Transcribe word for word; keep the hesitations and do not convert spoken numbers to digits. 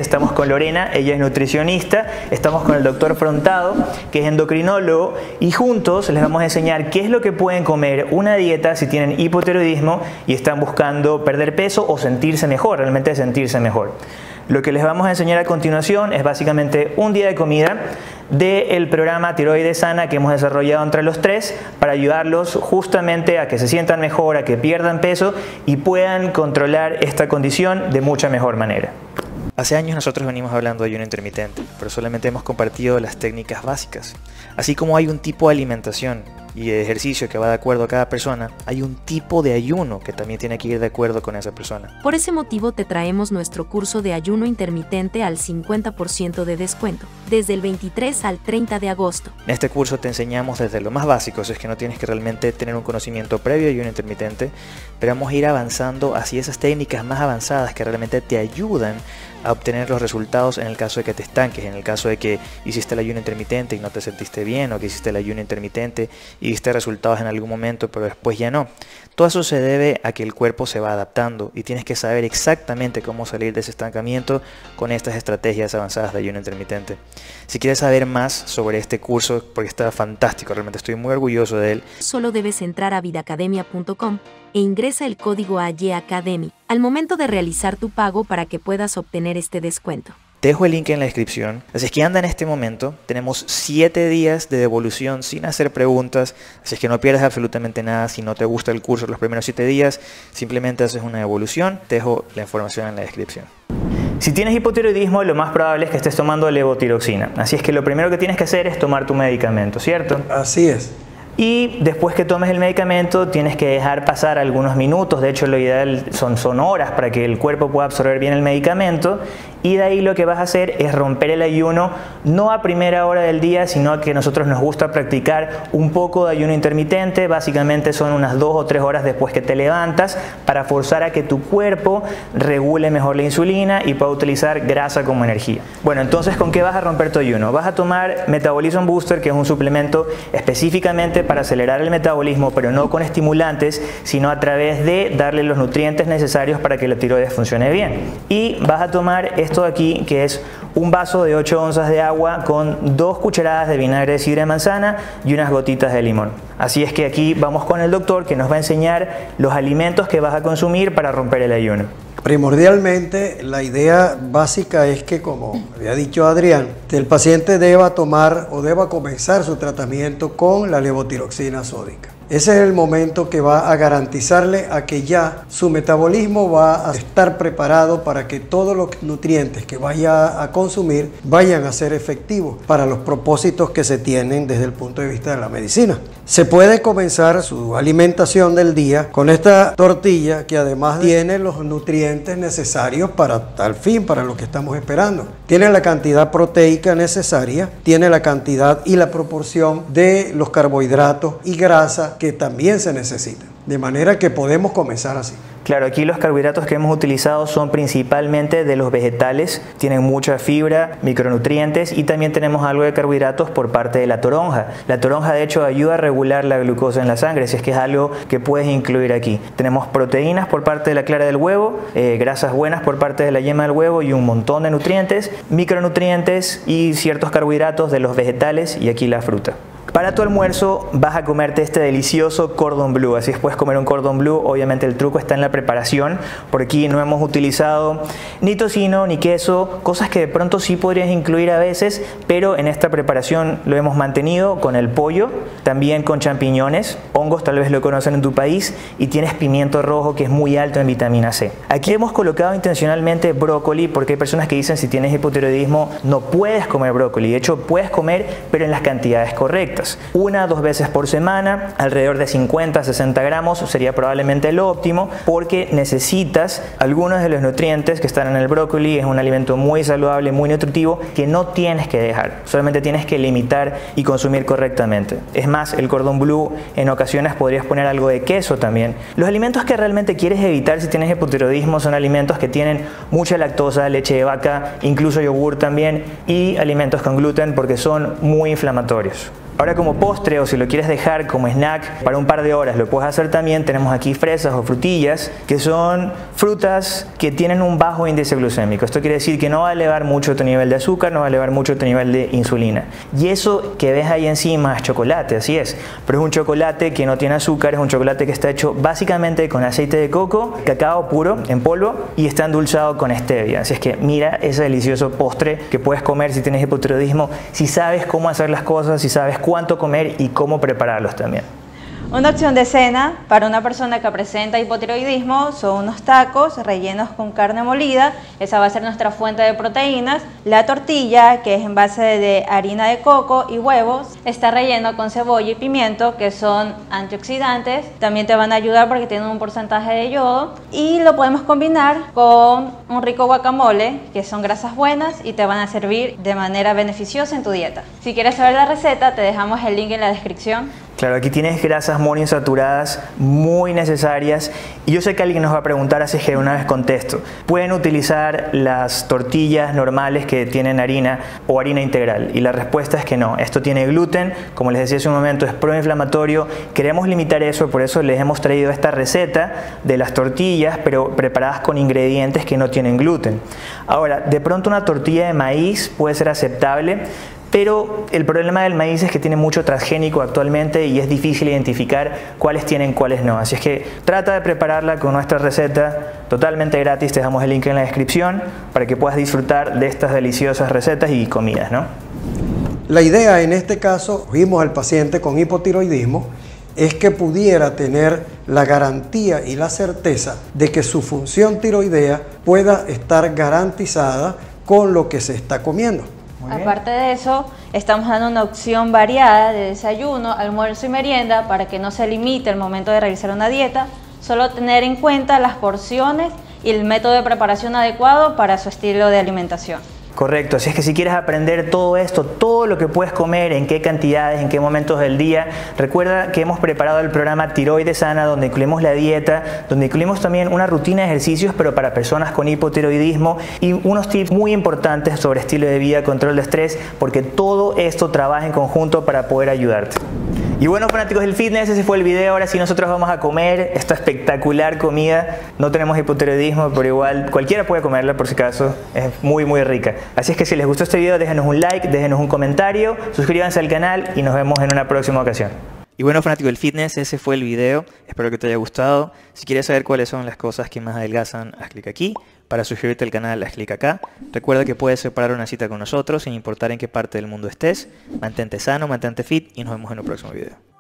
Estamos con Lorena, ella es nutricionista, estamos con el doctor Frontado, que es endocrinólogo, y juntos les vamos a enseñar qué es lo que pueden comer una dieta si tienen hipotiroidismo y están buscando perder peso o sentirse mejor, realmente sentirse mejor. Lo que les vamos a enseñar a continuación es básicamente un día de comida del programa Tiroides Sana que hemos desarrollado entre los tres para ayudarlos justamente a que se sientan mejor, a que pierdan peso y puedan controlar esta condición de mucha mejor manera. Hace años nosotros venimos hablando de ayuno intermitente, pero solamente hemos compartido las técnicas básicas. Así como hay un tipo de alimentación y de ejercicio que va de acuerdo a cada persona, hay un tipo de ayuno que también tiene que ir de acuerdo con esa persona. Por ese motivo te traemos nuestro curso de ayuno intermitente al cincuenta por ciento de descuento, desde el veintitrés al treinta de agosto. En este curso te enseñamos desde lo más básico, si es que no tienes que realmente tener un conocimiento previo de ayuno intermitente, pero vamos a ir avanzando hacia esas técnicas más avanzadas que realmente te ayudan a obtener los resultados en el caso de que te estanques, en el caso de que hiciste el ayuno intermitente y no te sentiste bien, o que hiciste el ayuno intermitente y diste resultados en algún momento pero después ya no. Todo eso se debe a que el cuerpo se va adaptando y tienes que saber exactamente cómo salir de ese estancamiento con estas estrategias avanzadas de ayuno intermitente. Si quieres saber más sobre este curso, porque está fantástico, realmente estoy muy orgulloso de él, solo debes entrar a vidacademia punto com e ingresa el código A Y E Academy al momento de realizar tu pago para que puedas obtener este descuento. Te dejo el link en la descripción. Así es que anda en este momento. Tenemos siete días de devolución sin hacer preguntas. Así es que no pierdas absolutamente nada. Si no te gusta el curso los primeros siete días, simplemente haces una devolución. Te dejo la información en la descripción. Si tienes hipotiroidismo, lo más probable es que estés tomando levotiroxina. Así es que lo primero que tienes que hacer es tomar tu medicamento, ¿cierto? Así es. Y después que tomes el medicamento tienes que dejar pasar algunos minutos, de hecho lo ideal son, son horas para que el cuerpo pueda absorber bien el medicamento, y de ahí lo que vas a hacer es romper el ayuno, no a primera hora del día, sino que a nosotros nos gusta practicar un poco de ayuno intermitente, básicamente son unas dos o tres horas después que te levantas, para forzar a que tu cuerpo regule mejor la insulina y pueda utilizar grasa como energía. Bueno, entonces ¿con qué vas a romper tu ayuno? Vas a tomar Metabolism Booster, que es un suplemento específicamente para acelerar el metabolismo, pero no con estimulantes, sino a través de darle los nutrientes necesarios para que la tiroides funcione bien. Y vas a tomar esto de aquí, que es un vaso de ocho onzas de agua con dos cucharadas de vinagre de sidra de manzana y unas gotitas de limón. Así es que aquí vamos con el doctor, que nos va a enseñar los alimentos que vas a consumir para romper el ayuno. Primordialmente, la idea básica es que, como había dicho Adrián, el paciente deba tomar o deba comenzar su tratamiento con la levotiroxina sódica. Ese es el momento que va a garantizarle a que ya su metabolismo va a estar preparado para que todos los nutrientes que vaya a consumir vayan a ser efectivos para los propósitos que se tienen desde el punto de vista de la medicina. Se puede comenzar su alimentación del día con esta tortilla, que además tiene los nutrientes necesarios para tal fin, para lo que estamos esperando. Tiene la cantidad proteica necesaria, tiene la cantidad y la proporción de los carbohidratos y grasa que también se necesitan. De manera que podemos comenzar así. Claro, aquí los carbohidratos que hemos utilizado son principalmente de los vegetales, tienen mucha fibra, micronutrientes, y también tenemos algo de carbohidratos por parte de la toronja. La toronja de hecho ayuda a regular la glucosa en la sangre, si es que es algo que puedes incluir aquí. Tenemos proteínas por parte de la clara del huevo, eh, grasas buenas por parte de la yema del huevo y un montón de nutrientes, micronutrientes y ciertos carbohidratos de los vegetales, y aquí la fruta. Para tu almuerzo vas a comerte este delicioso cordon bleu, así es, puedes comer un cordon bleu. Obviamente el truco está en la preparación. Por aquí no hemos utilizado ni tocino ni queso, cosas que de pronto sí podrías incluir a veces, pero en esta preparación lo hemos mantenido con el pollo, también con champiñones, hongos, tal vez lo conocen en tu país, y tienes pimiento rojo, que es muy alto en vitamina C. Aquí hemos colocado intencionalmente brócoli porque hay personas que dicen si tienes hipotiroidismo no puedes comer brócoli. De hecho puedes comer, pero en las cantidades correctas. Una o dos veces por semana, alrededor de cincuenta a sesenta gramos sería probablemente lo óptimo, porque necesitas algunos de los nutrientes que están en el brócoli. Es un alimento muy saludable, muy nutritivo, que no tienes que dejar, solamente tienes que limitar y consumir correctamente. Es más, el cordon bleu en ocasiones podrías poner algo de queso también. Los alimentos que realmente quieres evitar si tienes hipotiroidismo son alimentos que tienen mucha lactosa, leche de vaca, incluso yogur también, y alimentos con gluten, porque son muy inflamatorios. Ahora como postre, o si lo quieres dejar como snack para un par de horas, lo puedes hacer también. Tenemos aquí fresas o frutillas, que son frutas que tienen un bajo índice glucémico. Esto quiere decir que no va a elevar mucho tu nivel de azúcar, no va a elevar mucho tu nivel de insulina. Y eso que ves ahí encima es chocolate, así es. Pero es un chocolate que no tiene azúcar, es un chocolate que está hecho básicamente con aceite de coco, cacao puro en polvo y está endulzado con stevia. Así es que mira ese delicioso postre que puedes comer si tienes hipotiroidismo, si sabes cómo hacer las cosas, si sabes cuánto comer y cómo prepararlos también. Una opción de cena para una persona que presenta hipotiroidismo son unos tacos rellenos con carne molida. Esa va a ser nuestra fuente de proteínas. La tortilla, que es en base de harina de coco y huevos, está relleno con cebolla y pimiento, que son antioxidantes. También te van a ayudar porque tienen un porcentaje de yodo. Y lo podemos combinar con un rico guacamole, que son grasas buenas y te van a servir de manera beneficiosa en tu dieta. Si quieres saber la receta, te dejamos el link en la descripción. Claro, aquí tienes grasas monoinsaturadas muy necesarias y yo sé que alguien nos va a preguntar, así que una vez contesto. ¿Pueden utilizar las tortillas normales que tienen harina o harina integral? Y la respuesta es que no. Esto tiene gluten, como les decía hace un momento, es proinflamatorio. Queremos limitar eso, por eso les hemos traído esta receta de las tortillas, pero preparadas con ingredientes que no tienen gluten. Ahora, de pronto una tortilla de maíz puede ser aceptable, pero el problema del maíz es que tiene mucho transgénico actualmente y es difícil identificar cuáles tienen, cuáles no. Así es que trata de prepararla con nuestra receta totalmente gratis. Te dejamos el link en la descripción para que puedas disfrutar de estas deliciosas recetas y comidas, ¿no? La idea en este caso, vimos al paciente con hipotiroidismo, es que pudiera tener la garantía y la certeza de que su función tiroidea pueda estar garantizada con lo que se está comiendo. Aparte de eso, estamos dando una opción variada de desayuno, almuerzo y merienda para que no se limite el momento de realizar una dieta, solo tener en cuenta las porciones y el método de preparación adecuado para su estilo de alimentación. Correcto, así es que si quieres aprender todo esto, todo lo que puedes comer, en qué cantidades, en qué momentos del día, recuerda que hemos preparado el programa Tiroides Sana, donde incluimos la dieta, donde incluimos también una rutina de ejercicios, pero para personas con hipotiroidismo, y unos tips muy importantes sobre estilo de vida, control de estrés, porque todo esto trabaja en conjunto para poder ayudarte. Y bueno, fanáticos del fitness, ese fue el video. Ahora sí nosotros vamos a comer esta espectacular comida. No tenemos hipotiroidismo, pero igual cualquiera puede comerla por si acaso. Es muy muy rica. Así es que si les gustó este video, déjenos un like, déjenos un comentario, suscríbanse al canal y nos vemos en una próxima ocasión. Y bueno, fanático del fitness, ese fue el video. Espero que te haya gustado. Si quieres saber cuáles son las cosas que más adelgazan, haz clic aquí. Para suscribirte al canal, haz clic acá. Recuerda que puedes separar una cita con nosotros sin importar en qué parte del mundo estés. Mantente sano, mantente fit y nos vemos en un próximo video.